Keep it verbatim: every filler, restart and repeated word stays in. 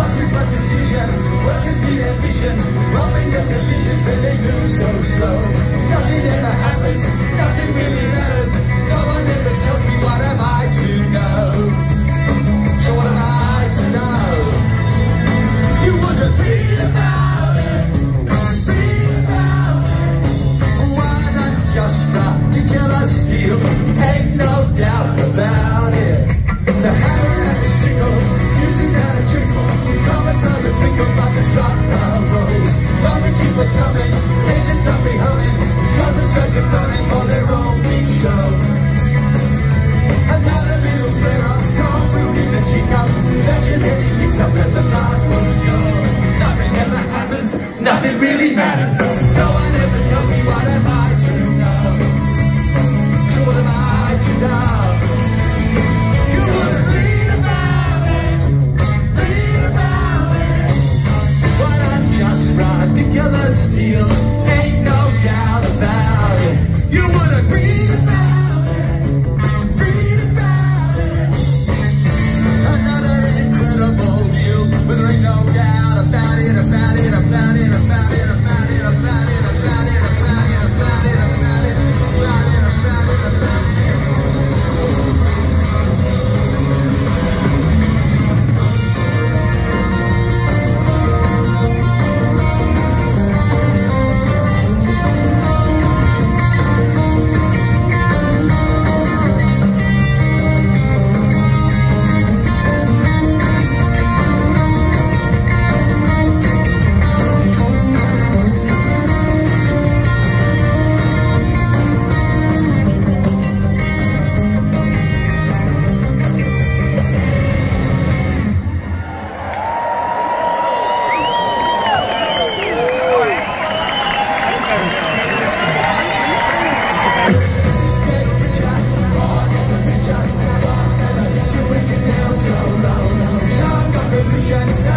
Bosses want decision, workers need ambition, robbing the collisions when they move so slow. Nothing ever happens, nothing really matters. No one ever tells me what am I to know. So what am I to know? You wouldn't read about it, read about it. Why not just ridiculous steel? Ain't no doubt about it. The hammer and the sickle, music's out of trickle. Common sounds are fickle, but they start the road. Moments keep on coming, engines up be humming. Start themselves and burning for their own big show. Another little flare-up song will be the cheek up. Legendary mix up, let the last one go. Nothing ever happens, nothing really matters. No one ever tells me what am I to know. So what am I to know? You wanna read about it, read about it. Why not just ridiculous steel? Ain't no doubt about it. You wanna read about it, read about it. Another incredible view, but there ain't no doubt about it, about it, about it, about it, about it, about it, about it, about it, about it, about it, about it, about it, about it. Shut